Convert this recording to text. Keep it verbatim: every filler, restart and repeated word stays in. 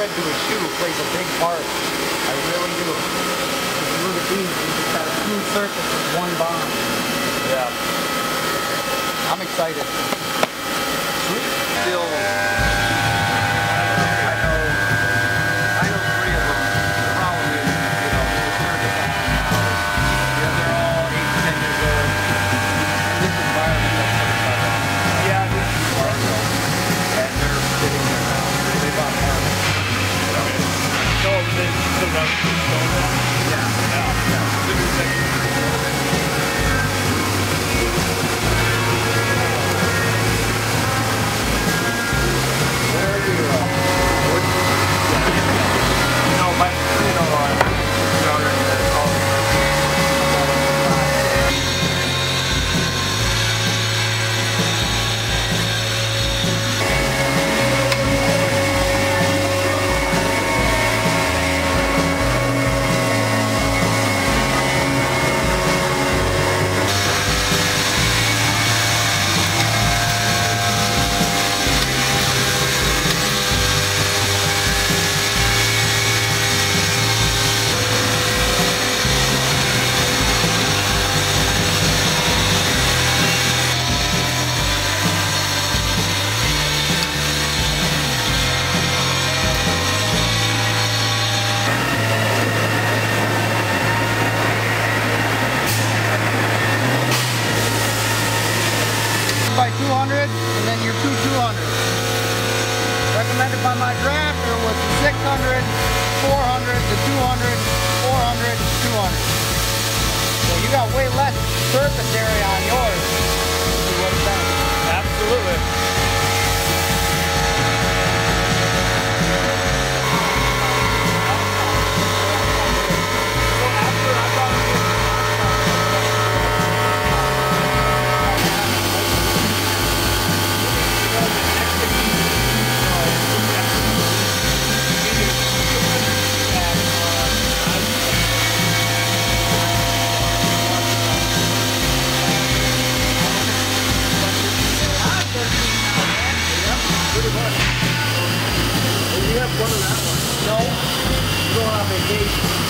tread to a shoe plays a big part. I really do. If you look at these, you just got a smooth surface with one bond. Yeah. I'm excited. Sweet. Still, I know, I know three of them. The problem is, you know, the third of them now, you know, they're all eight, ten years old. In this environment, that's pretty tough. Yeah, this is Fargo, and they're sitting there now. They bought Fargo. So they still got Yeah, yeah, yeah. By two hundred, and then your two two hundred. Recommended by my drafter was the six hundred, four hundred, the two hundred, four hundred, two hundred. So you got way less surface area on yours. This is what it's saying. Absolutely. No, you're going on vacation.